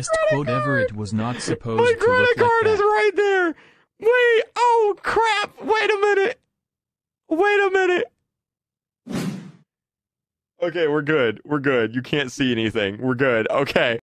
best quote ever. It was not supposed My to look credit like card that. is right there. Wait, oh crap. Wait a minute. Wait a minute. Okay, we're good. We're good. You can't see anything. We're good. Okay.